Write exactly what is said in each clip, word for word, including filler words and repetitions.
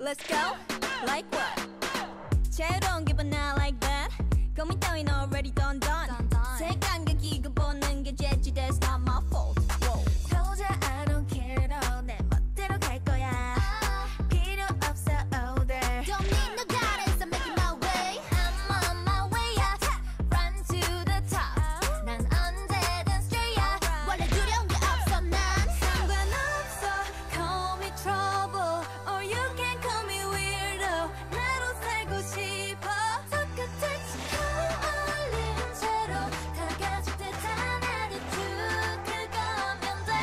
let's go. Like what? 자유로운 기분 I like that. 고민 따윈 already done done. 색감과 기고 보는 게 재치 that's not my fault. Whoa. 도저히 I don't care 너 내 멋대로 갈 거야. 필요 없어 oh there. Don't need no guidance, I'm making my way. I'm on my way up. Run to the top. 난 언제든 straight up. 원래 두려운 게 없어 난. 상관없어, call me trouble, or you can call me weirdo. 나로 살고 싶어. 손끝을 치고 어울린 채로 다가질 듯한 attitude 그거면 돼.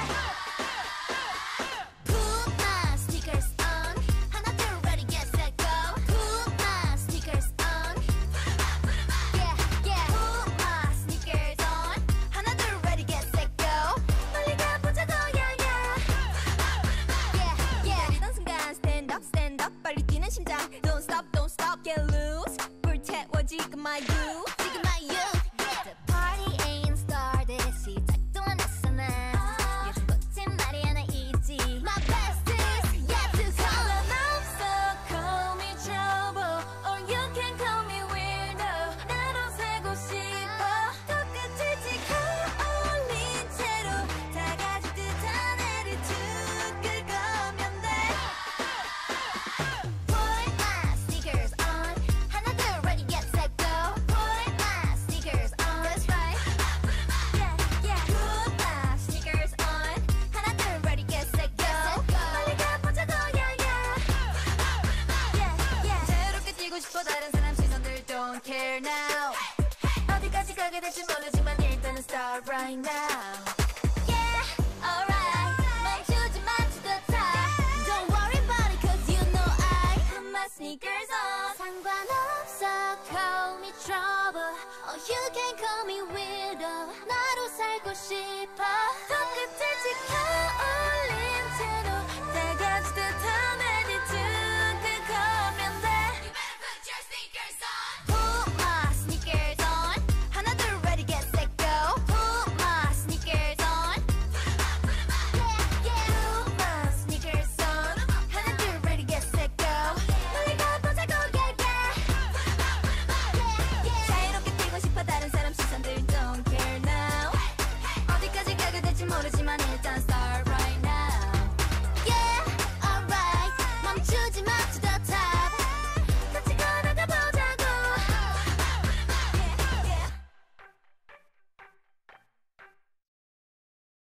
Put my sneakers on. 하나 둘 ready get set go. Put my sneakers on. Yeah yeah. Put my sneakers on. 하나 둘 ready get set go. 빨리 가보자고 yeah yeah. Yeah yeah. 내리던 순간 stand up stand up 빨리 뛰는 심장. Don't stop don't stop get loose. 불태워 지금 my youth 지금 my youth. The party ain't started. 시작도 안 했어 난. 요즘 꽃인 말이 하나 있지. My best is yet to come. 상관없어 call me trouble, or you can call me weirdo. 나로 살고 싶어. 똑같이 지고 어울린 채로 다가질 듯한 attitude 그거면 돼. Put my sneakers on. 하나 둘 ready get set go. Put my sneakers on. That's right. Yeah yeah. Put my sneakers on. 하나 둘 ready get set go. 빨리 가보자고 yeah yeah. Yeah yeah. 자유롭게 뛰고 싶어 다른 사람 시선들 don't care now. 어디까지 가게 될지 모르지만 일단은 start right now. Yeah alright. 멈추지 마 to the top. Don't worry about it cause you know I put my sneakers on. 상관없어 call me trouble, or you can call me weirdo. 나로 살고 싶어. 손끝을 지켜 올린 채로 다가질 듯한 attitude 그거면 돼. You better put your sneakers on. Put my sneakers on. 하나 둘 ready get set go. Put my sneakers on. Yeah yeah. Put my sneakers on. 하나 둘 ready get set go. 빨리 가보자고 yeah yeah. Yeah yeah. 자유롭게 뛰고 싶어 다른 사람 시선들 don't care now. 어디까지 가게 될지 모르지만